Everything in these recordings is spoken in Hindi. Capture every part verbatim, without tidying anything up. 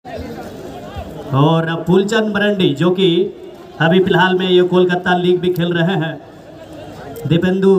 और फूलचंद मरंडी जो कि अभी फिलहाल में ये कोलकाता लीग भी खेल रहे हैं। दीपेंदु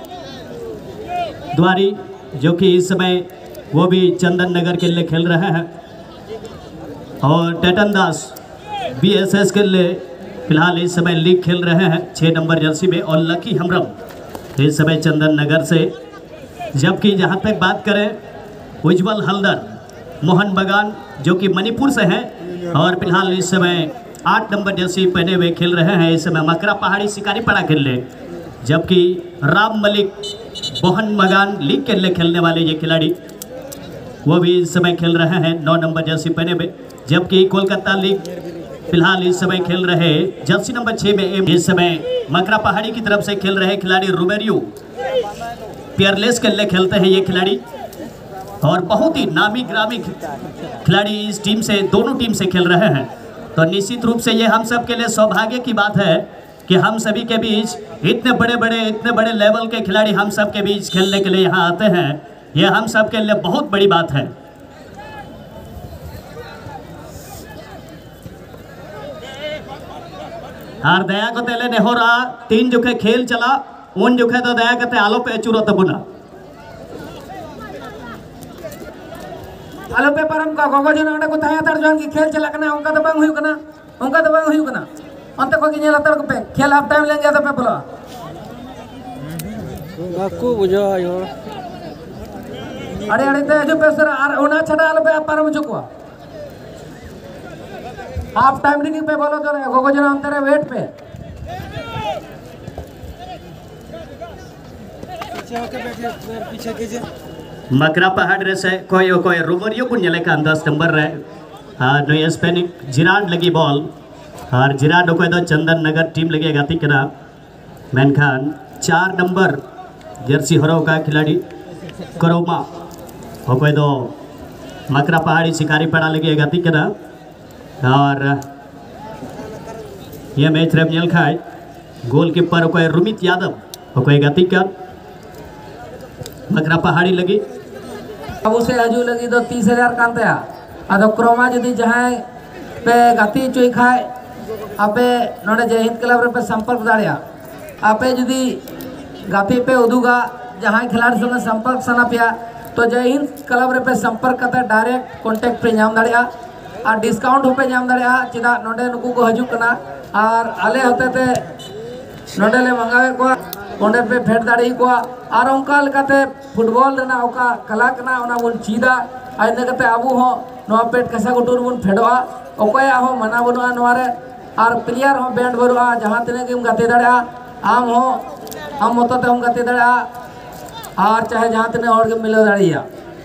द्वारी जो कि इस समय वो भी चंदन नगर के लिए खेल रहे हैं। और टेटन दास बी एस एस के लिए फिलहाल इस समय लीग खेल रहे हैं छः नंबर जर्सी में। और लकी हमरम इस समय चंदन नगर से। जबकि जहाँ तक बात करें उज्जवल हल्दर मोहन बगान जो कि मणिपुर से हैं और फिलहाल इस समय आठ नंबर जर्सी पहने हुए खेल रहे हैं। इस समय मकरा पहाड़ी शिकारीपाड़ा खेल रहे। जबकि राम मलिक मोहन बगान लीग के लिए खेलने वाले ये खिलाड़ी वो भी इस समय खेल रहे हैं नौ नंबर जर्सी पहने हुए। जबकि कोलकाता लीग फिलहाल इस समय खेल रहे जर्सी नंबर छः में इस समय मकरा पहाड़ी की तरफ से खेल रहे खिलाड़ी रोमेरियो पियरलेस के लिए खेलते हैं ये खिलाड़ी। और बहुत ही नामी ग्रामी खिलाड़ी इस टीम से दोनों टीम से खेल रहे हैं। तो निश्चित रूप से ये हम सब के लिए सौभाग्य की बात है कि हम सभी के बीच इतने बड़े बड़े इतने बड़े लेवल के खिलाड़ी हम सब के बीच खेलने के लिए यहाँ आते हैं। ये हम सब के लिए बहुत बड़ी बात है। और दया को तेले नेहोरा तीन जुखे खेल चला उन जुखे तो दया करते आलो पे चुरो तबुना आलो पे परम का गोगो जन अंडे को थाया तर जोन की खेल चला कना उनका तो बंग हुई कना उनका तो बंग हुई कना अंत को की नेला तर को पे खेल हाफ टाइम लेंगे तो पे बोला aku bujo ayo अरे अरे ते जो पे सर आर ओना छड़ा आलो पे परम चुकवा हाफ टाइम रिंग पे बोलो जो गोगो जन अंतरे वेट पे पीछे होके बैठे पीछे कीजिए। मकरा पहाड़ रे से कोई कोई रोमरियो को नेले का दस नंबर रे हाँ नो स्पेनिक जिराड लगी बॉल और जिराड कोई तो चंदन नगर टीम लगे गाती करा मेनखान चार नंबर जर्सी हरो का खिलाड़ी करोमा कोई तो मकरा पहाड़ी शिकारीपाड़ा लगे गाती करा। और ये मैच रेब नेल खाए गोलकीपर कोई रुमित यादव कोई गाती कर मकरा पहाड़ी लगी अब उसे हजू लगी तो तीस हजार कांतया अदो क्रोमा जदी जहां पे गाती चुई खाए आपे नोडे जय हिंद क्लब रे पे संपर्क दाड़िया आपे जदी गाती पे उदुगा जहां खिलाड़ी संग संपर्क सना पिया तो जय हिंद क्लब रे पे संपर्क करते डायरेक्ट कांटेक्ट पे नाम दाड़िया और डिस्काउंट पे नाम दाड़िया चिदा नोडे नुकु को हजू कना और आले होते ते नोडे ले मंगावे को ओंडे पे फेट दाड़ी को और उनका लकाते फुटबॉल रेना ओका कला कना ओना बुन चीदा आइने कते आबू हो नोआ पेट कसा गुटुर बुन फेडवा ओकया हो मना बनुआ नोआरे और प्लेयर हो बैंड बरुआ जहां तने गेम गाते दाड़ा आम हो हम मतो ते हम गाते दाड़ा और चाहे जहां तने और गेम मिलो दाड़िया।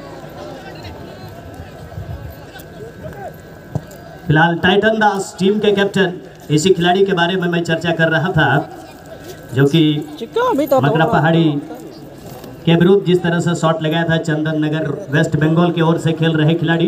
फिलहाल टाइटन दास टीम के कैप्टन इसी खिलाड़ी के बारे में मैं चर्चा कर रहा था जो कि मकरा पहाड़ी के विरुद्ध जिस तरह से शॉट लगाया था चंदन नगर वेस्ट बंगाल की ओर से खेल रहे खिलाड़ी।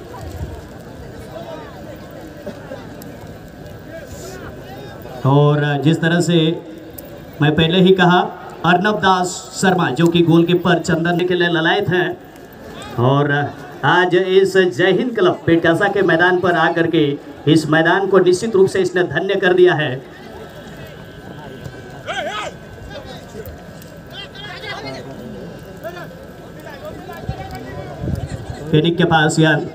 और जिस तरह से मैं पहले ही कहा अर्नब दास शर्मा जो कि गोलकीपर चंदन के लिए ललायत हैं और आज इस जय हिंद क्लब पेटकासा के मैदान पर आकर के इस मैदान को निश्चित रूप से इसने धन्य कर दिया है। फेनिक के पास यार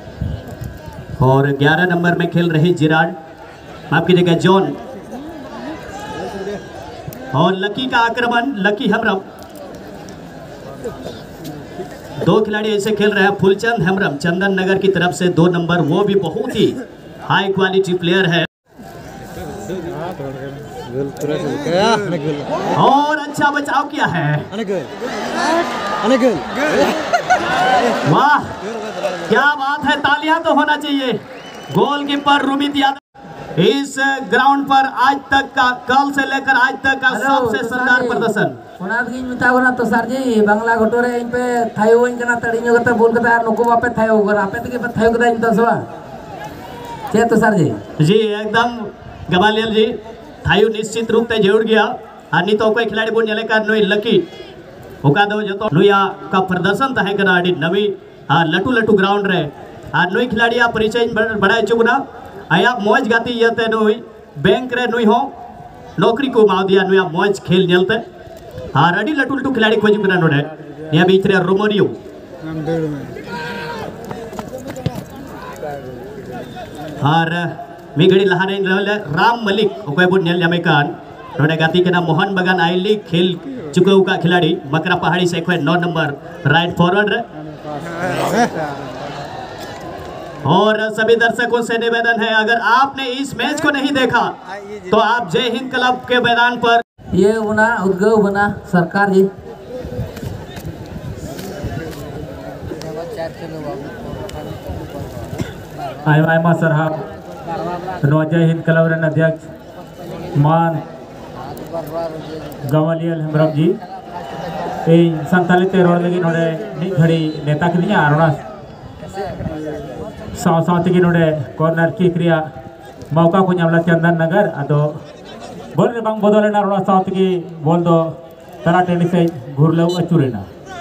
और ग्यारह नंबर में खेल रहे जिराड माफ कीजिएगा जॉन और लकी का आक्रमण लकी हमरम दो खिलाड़ी ऐसे खेल रहे हैं। फूलचंद हमरम चंदन नगर की तरफ से दो नंबर वो भी बहुत ही हाई क्वालिटी प्लेयर है और अच्छा बचाव किया है। वाह क्या बात है तालियां तो होना चाहिए। गोलकीपर रुमित यादव इस ग्राउंड पर आज तक का कल से लेकर आज तक का सबसे शानदार प्रदर्शन तो सर जी बांग्ला घोटोरे इन पे थायो इन कना तड़ियो कता बोल कता यार नुको बापे थायो गरा आपे तके पे थायो कता इन तो सवा चे तो सर जी जी एकदम गवालियल जी थायो निश्चित रूप से जोड़ गया अनि तो कोई खिलाड़ी बोल जले का नोई लकी ओका दो जो तो नुया का प्रदर्शन तहे करा नवी लटू लटू ग्राउंड रे और नुई खिलाड़ी परिचय बड़ा चुना आया मौज गाती इयाते नुई बैंक रे नुई हो नौकरी को माव दिया नुई मौज खेल नेलते और अड़ी लटू लटू खिलाड़ी खोजू कना नोडे निया बीच रे रोमरियो और मी घड़ी लहा रे राम मलिक ओकय बुन नेल जामे कान नोडे गाती कना मोहन बगान आईली खेल चुकाऊ का खिलाड़ी मकरा पहाड़ी से नौ नंबर राइट फॉरवर्ड रे। और सभी दर्शकों से निवेदन है अगर आपने इस मैच को नहीं देखा तो आप जय हिंद क्लब के मैदान पर ये बना उद्गव बना सरकार जी आयमा आयमा सरहाब नो जय हिंद क्लब रेन अध्यक्ष मान गवालियल हेम्ब्रम जी ए संताली ते रोड लगी नोडे नि घड़ी नेता के लिया आरोना साव साव तगी नोडे कॉर्नर किक रिया मौका को नामला चंदन नगर अदो बोल रे बांग बदले ना रोना साव तगी बोल दो तरा टेनी से घुरलो अचुरेना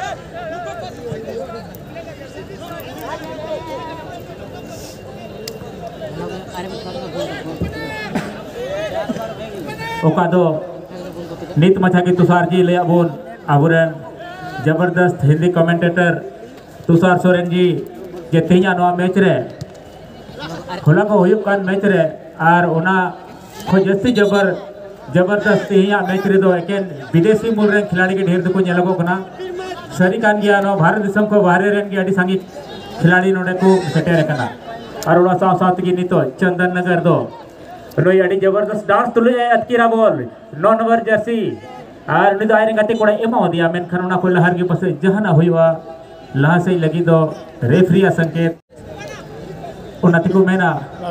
ओका दो नित मछा की तुषार जी ले बोल आबुरन जबरदस्त हिंदी कमेंटेटर तुषार सोरेन जी जे तेहिया नवा मैच रे होला को हुयुक कान मैच रे आर ओना खो जस्ती जबर जबरदस्त तेहिया मैच रे दो एकेन विदेशी मूल रे खिलाड़ी के ढेर को नेलगो कना सरी कान गया नो भारत देशम को बाहरे रेन की अडी सांगी खिलाड़ी नोडे को सेटेर कना और ओना साव साव की नितो चंदन नगर दो नोई अडी जबरदस्त डांस तुले अतकीरा बोल नौ नंबर जर्सी और उनी दो आयरे गाते कोड़ा एमा दिया मेनखान ओना को लहर के पासे जहाना हुआ लहा से लगी दो रेफरी संकेत उन्नति को मेना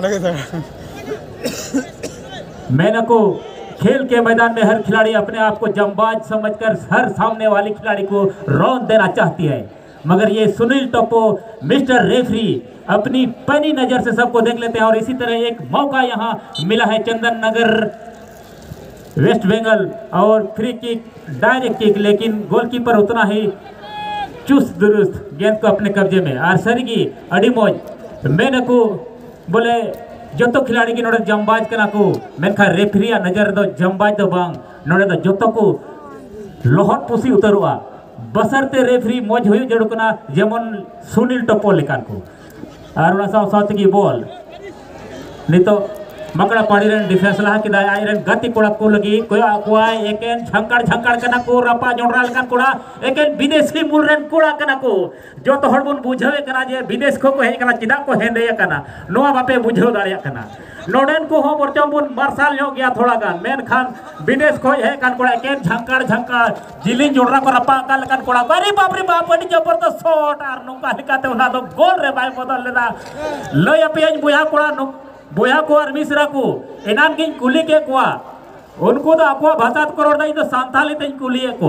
मेना को खेल के मैदान में हर खिलाड़ी अपने आप को जंबाज समझकर हर सामने वाले खिलाड़ी को रौंद देना चाहती है मगर ये सुनील टोपो मिस्टर रेफरी अपनी पैनी नजर से सबको देख लेते हैं और इसी तरह एक मौका यहाँ मिला है चंदन नगर वेस्ट बंगाल और फ्री किक डायरेक्ट किक लेकिन गोलकीपर उतना ही चुस्त दुरुस्त गेंद को अपने कब्जे में और सरगी अड़ीमोज मैंने को बोले जो तो खिलाड़ी की नोड़े जंबाज कना को मेनखा रेफरिया नजर दो जंबाज दो बांग नोड़े दो जो तो को लोहट पुसी उतरुआ बसरते रेफरी मौज हुई जड़ो कना जेमन सुनील टोपो लेकान को और उना साव साव की बॉल नितो मकड़ा पाड़ी रेन डिफेंस लहा किदा आइरन गति कोड़ा को लगी कोई कोई एकेन झंकार झंकार कना को रपा जोंडरा लकान कोड़ा एकेन विदेशी मूल रेन कोड़ा कना को जो तो हड़बुन बुझावे कना जे विदेश को को हे कना चिदा को हेंदे कना नोआ बापे बुझाव दाड़िया कना नोडेन को हो बरचम बुन मार्शल हो गया थोड़ा गान मेन खान विदेश को हे कान कोड़ा एकेन झंकार झंकार जिलिन जोंडरा को रपा का लकान कोड़ा अरे बाप रे बाप अडी जबरदस्त शॉट आर नोका लिकाते उना दो गोल रे बाय बदल लेदा लय अपेज बुया कोड़ा नो बोया को और मिश्रा को एनान की कुली के कुआ उनको तो आपको भाषा करोड़ दा इन सांताली ते कुली को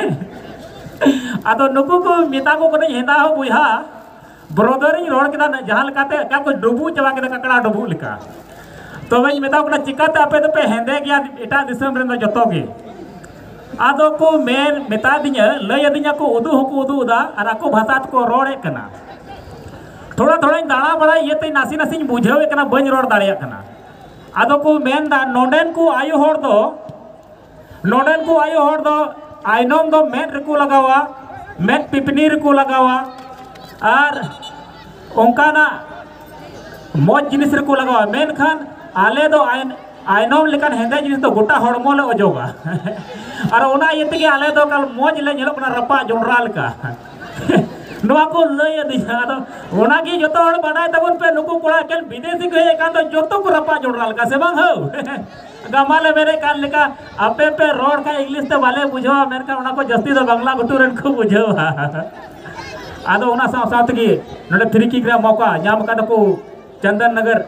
आदो नुकु को मिता को नहीं हेंदा हो बुया ब्रदर इन रोड के जहां लकाते क्या कोई डुबू चवा के ककड़ा डुबू लिका तो भाई मिता को चिकाते आपे तो पे हेंदे गया एटा दिसम रे जतो के आदो को मेन मिता दिया लय दिया को उदु हो उदु दा और को भाषा को रोड़े कना थोड़ा थोड़ा दाड़ा बड़ा ये ते नासी नासी बुझावे कना बन रोड दाड़िया कना आदो को मेन दा नोडेन को आयो होर दो नोडेन को आयो होर दो आइनोम दो मेन रको लगावा मेन पिपनी रको लगावा और ओंकाना मौज जिनिस रको लगावा मेन खान आले दो आइन आइनोम लेकिन हेंदे जिनिस तो गोटा हड़मो ले अजोगा और ओना ये ते आले दो कल मौज ले नेलो कना रपा जोंडरा लका नोआ को लय दिया तो ओना की जतो हड़ बनाय तबन पे नुकु कोड़ा केल विदेशी को हे का तो जतो को रपा जोड़राल का से बांग हो गमाले मेरे कान लेका आपे पे रोड का इंग्लिश तो वाले बुझो मेरे का ओना को जस्ती तो बांग्ला गुटुरन को बुझो आदो ओना साव साथ की नडे फ्री किक रे मौका नाम का को चंदन नगर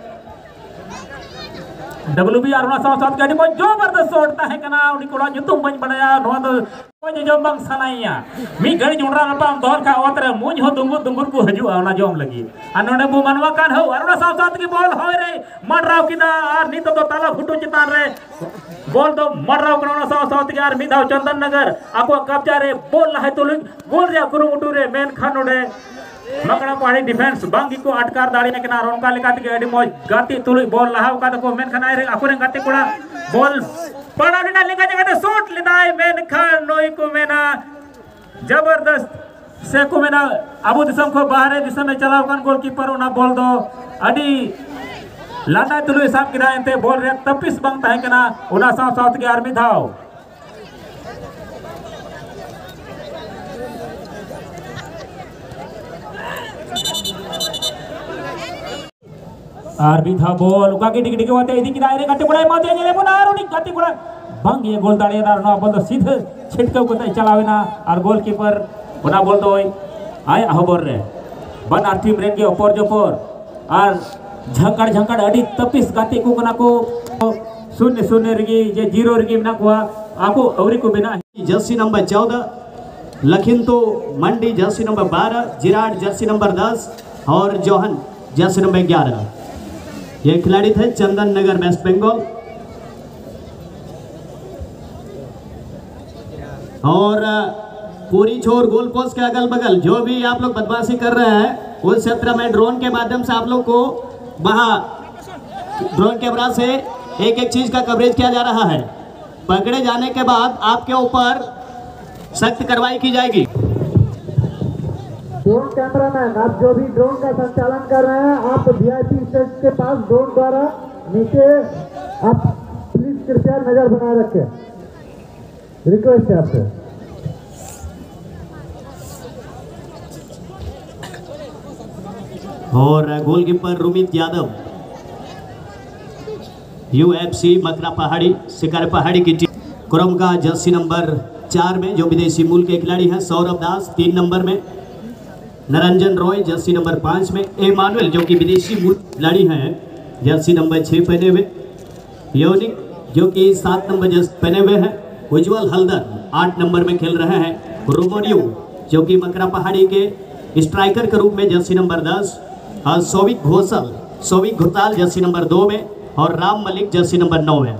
डब्ल्यू बी आर ओना साव साथ गाड़ी में जबरदस्त शॉट है कना उनी कोड़ा जुतुम बन बनाया नोआ तो कोई जम बांग सनाइया मी घड़ी जोंडरा नपाम दोहर का ओतरे मुंज हो दुंगुर दुंगुर को हजुआ ओना जम लगी आ नोडे बु मनवा कान हो और ओना साव साथ की बॉल होय रे मडराव किदा और नी तो ताला फुटू चितान रे बॉल तो मडराव कना साव साथ की और मिदाव चंदन नगर आको कब्जा रे बॉल लहे तो गोल रे गुरु उटू रे मेन खान नोडे मकड़ा पहाड़ी डिफेंस बांगी को अटकार दाड़ी के ना रोनका लेका ते अडी मौज गाती तुलुई बॉल लाहाव का को मेन खाना रे अकुरे गाते कोड़ा बॉल पड़ा लेना लेका जगह शॉट लेदाय मेन खान नोई को मेना जबरदस्त से को मेना अबू दिसम को बाहर दिसम में चलाव कान गोलकीपर उना बॉल दो अडी लाना तुलुई साफ किदा एंते बॉल रे तपिस बांग ताहे कना उना साव साउथ के आर्मी धाव आर्मी था बॉल उका के डिग डिग वाते इदी किदा रे गाते कोड़ा माते नेले बोना आरोनी गाते कोड़ा बांग ये गोल दाड़े दार ना बॉल तो सीधे छिटकाव को चलावेना और गोलकीपर उना बॉल दो आय हबर रे बन आर टीम रेन के अपर जपर और झंकड़ झंकड़ अड़ी तपिस गाते को कना को शून्य शून्य रगी जे जीरो रगी ना को आको अवरी को बिना जर्सी नंबर चौदह लखिंतो मंडी जर्सी नंबर बारह जिराड जर्सी नंबर दस और जोहन जर्सी नंबर ग्यारह ये खिलाड़ी थे चंदन नगर वेस्ट बंगाल। और पूरी छोर गोल पोस्ट के अगल बगल जो भी आप लोग बदमाशी कर रहे हैं उस क्षेत्र में ड्रोन के माध्यम से आप लोग को वहाँ ड्रोन कैमरा से एक एक चीज का कवरेज किया जा रहा है। पकड़े जाने के बाद आपके ऊपर सख्त कार्रवाई की जाएगी। ड्रोन कैमरामैन आप जो भी ड्रोन का संचालन कर रहे हैं आप वीआईपी स्टेज के पास ड्रोन द्वारा नीचे आप प्लीज कृपया नजर बनाए रखें, रिक्वेस्ट है आपसे। और गोलकीपर रुमित यादव यूएफसी मकरा पहाड़ी शिकार पहाड़ी की टीम क्रम का जर्सी नंबर चार में जो विदेशी मूल के खिलाड़ी हैं सौरभ दास तीन नंबर में, नरंजन रॉय जर्सी नंबर पाँच में, एमानुएल जो कि विदेशी मूल खिलाड़ी हैं जर्सी नंबर छः पहने हुए, योनिक जो कि सात नंबर जर्सी पहने हुए हैं, उज्जवल हल्दर आठ नंबर में खेल रहे हैं, रोमोनियो जो कि मकरा पहाड़ी के स्ट्राइकर के रूप में जर्सी नंबर दस, और सौविक घोषल सौविक घोटाल जर्सी नंबर दो में और राम मलिक जर्सी नंबर नौ में।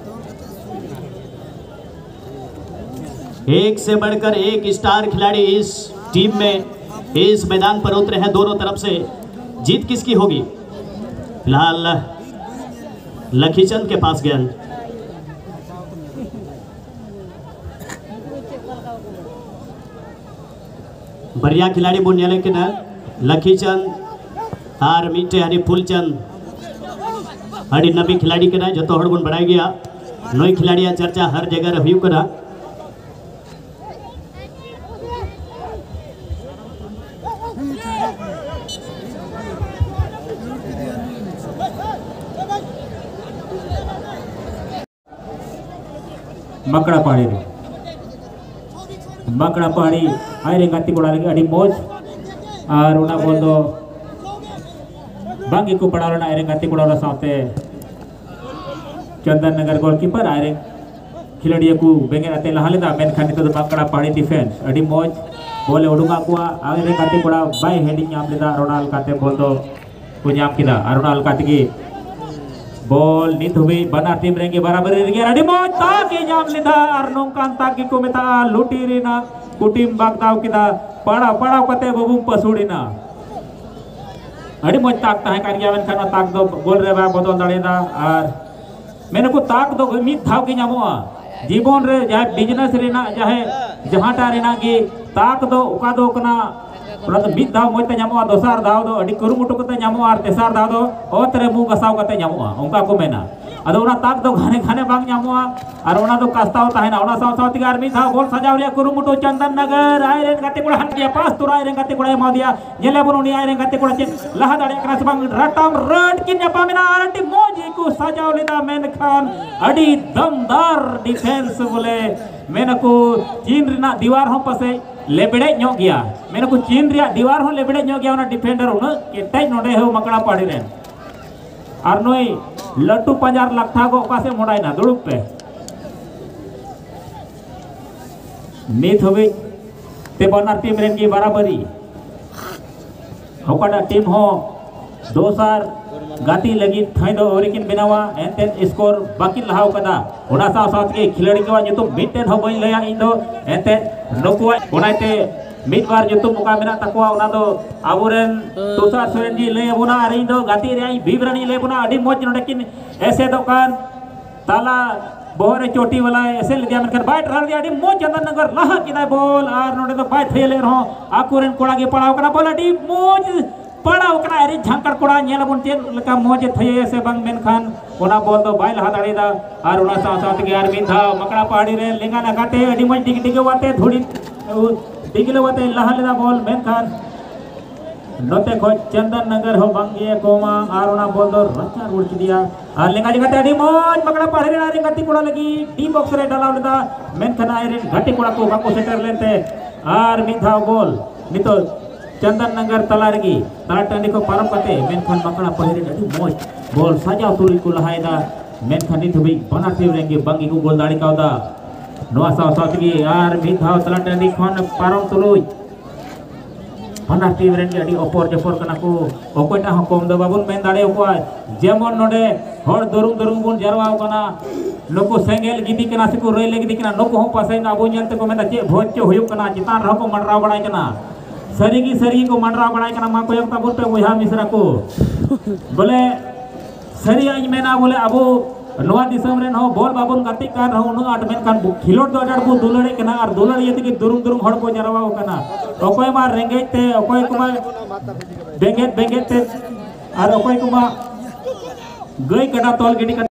एक से बढ़कर एक स्टार खिलाड़ी इस टीम में इस मैदान पर उतरे हैं। दोनों तरफ से जीत किसकी होगी? फिलहाल लखीचंद के पास गेंद, बढ़िया खिलाड़ी बोलने लेकिन लखीचंद आर मीटे हरी फूलचंद हरी नबी खिलाड़ी के ना जो तो हड़गुण बढ़ाई गया नई खिलाड़ी चर्चा हर जगह रही करा। मकड़ा पहाड़ी रे मकड़ा पहाड़ी आयरे गाती कोड़ा लगे अड़ी मौज और उना बोल दो बांगी को पड़ा लेना आयरे गाती कोड़ा साथे चंदन नगर गोलकीपर आयरे खिलाड़ी को बेंगे आते लहा लेदा मेन खानी तो मकड़ा पहाड़ी डिफेंस अड़ी मौज बोले उडुंगा को आयरे गाती कोड़ा बाय हेडिंग नाम लेदा रोनाल काते बोल दो को नाम किदा रोनाल काते की बॉल नित हुई बना टीम रेंगे बराबर रेंगे अड़ी मौज ताकि नाम लेदा और नोंकान ताकि को मेता लुटी रेना कुटीम बागदाव किदा पड़ा पड़ा कते बबुम पसुड़ीना अड़ी मौज ताक ताहे कान गया खाना ताक दो गोल रे बा बदल दाड़ेदा और मेने को ताक दो मित धाव की नामोआ जीवन रे जहाँ बिजनेस रेना जहाँ जहाँ टा रेना की ताक दो उका दो कना प्रथम मित धाव मोते नामोआ दोसार धाव दो अड़ी कुरुमुटु कते नामोआ और तेसार धाव दो ओतरे मु गसाव कते नामोआ उनका को मेना अदो उना ताक दो घाने घाने बांग नामोआ और उना दो कास्ताव ताहेना उना साव साव तिगार मित धाव गोल सजाव रे कुरुमुटु चंदन नगर आयरे गाते कोड़ा हटिया पास तुरा आयरे गाते कोड़ा मा दिया जेले बनुनी आयरे गाते कोड़ा चेन लहा दाड़े कना से बांग रटाम रट किन न्यापा मेना आरटी मोजी को सजाव लेदा मेन खान अड़ी दमदार डिफेंस बोले मेन को चीन रिना दीवार हों पसे लेबड़े ᱧᱚᱜ गया मेन को चीन रिया दीवार हों लेबड़े ᱧᱚᱜ गया उना डिफेंडर उन केटाई नोडे हो मकड़ा पाड़ी रे और नोई लट्टू पंजार लखा को ओका से मोड़ाइना दुड़ुब पे नित हबे ते बनार टीम रेन की बराबरी ओकाडा टीम हो दोसार गाती लगी थाई दो ओरिकिन बनावा एंतेन स्कोर बाकी लहाव कदा उना साव साथ के खिलाड़ी के वा तो मिटेन हो बई लया इन दो एंतेन नोकुआ उनाते मिद बार जुतुम मुका मेना तकवा उना दो आबुरेन तुषार सोरेन जी ले बुना अरिन दो गाती रे विवरणी ले बुना अडी मोज नोडकिन ऐसे दोकान ताला बोहरे चोटी वाला ऐसे ले दिया मेनखान बाय ट्राल दिया अडी मोज चंदन नगर लहा किना बॉल आर नोडे दो बाय थेले रहो आकुरेन कोड़ा गे पड़ाव कना बॉल अडी मोज पड़ाव कना अरे झांकर कोड़ा नेला बुन चेन लका मोज थये से बंग मेनखान ओना बॉल दो बाय लहा दाड़ीदा आर ओना साथ साथ के आर मिद धाव मकड़ा पहाड़ी रे लेंगा ना गाते अडी मोज डिग डिग वाते थोड़ी डिगले वाते लहा लेदा बॉल मेनखान नोते खो चंदन नगर हो बंगिए कोमा आर ओना बॉल दो रचा रोड की दिया आर लेंगा जगते अडी मोज मकड़ा पहाड़ी रे आरे गति कोड़ा लगी डी बॉक्स रे डालाव लेदा मेनखान आरे घाटी कोड़ा को बाको सेटर लेते आर मिद धाव बॉल नितो चंदन नगर तला रगी तला टंडी को पारम कते मेनखान मकड़ा पहाड़ी रे अडी मोज बॉल सजाव तुली को लहायदा मेनखान नित भी बना टीम रेंगे बंगी को गोल दाड़ी कावदा नोआ साव सावतगी आर मिद धाव तला टंडी खन पारम तुलुई बना टीम रेंगे अडी अपर जपर कना को ओकोटा हो कम दो बाबुन मेन दाड़े को जेमन नोडे हर दरुम दरुम बुन जरवाव कना नको सेंगेल गिदी कना से को रेले गिदी कना नको हो पासे ना अबो नेलते को मेना चे भोज चे हुयु कना चितान रह को मंडराव बड़ाय कना सरीगी सरीगी को मंडराव बड़ाय कना मा को एक ताबुर पे ओहा मिश्रा को बोले सरिया मेना बोले अबो नोआ दिसम रेन हो बॉल बाबुन गति कार रहो नु आट मेनखान खिलोट दो अडार को दुलड़े कना और दुलड़ी यति की दुरुम दुरुम हड़ को जरवाव कना ओकोय मा रेंगेज ते ओकोय को मा बेंगेत बेंगेत ते और ओकोय को मा गई कटा तोल गिडी